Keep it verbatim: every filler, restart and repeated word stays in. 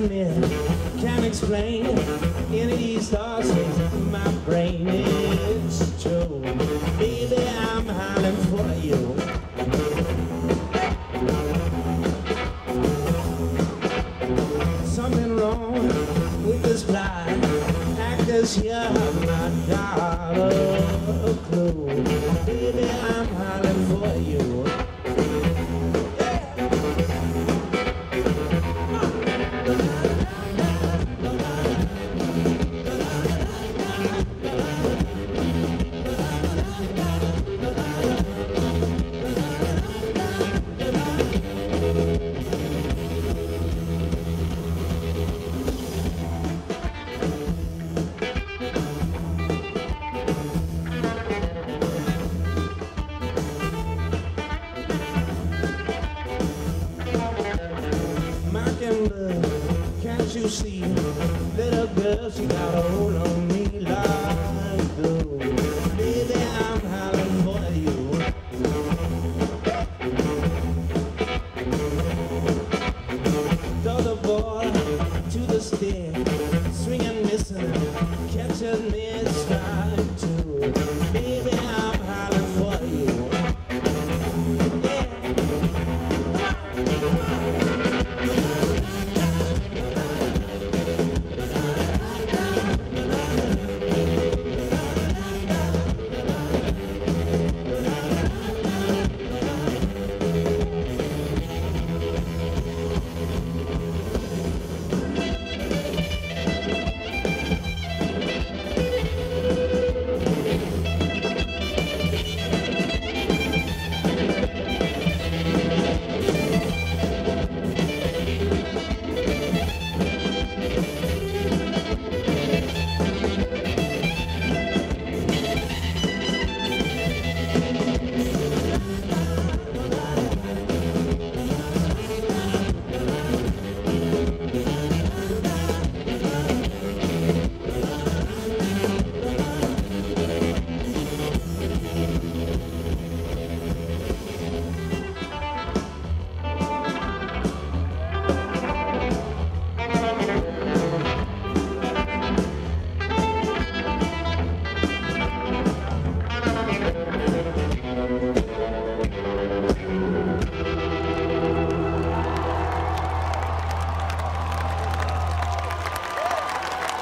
admit, can't explain any of these thoughts in my brain. It's true, baby, I'm howling for you. Something wrong with this blind actors here have not got a clue. Baby, I'm howling for you. Can't you see, little girl, she got a hold on me like glue. Baby, I'm howling for you. Throw the ball to the stick, swing and miss, catch me.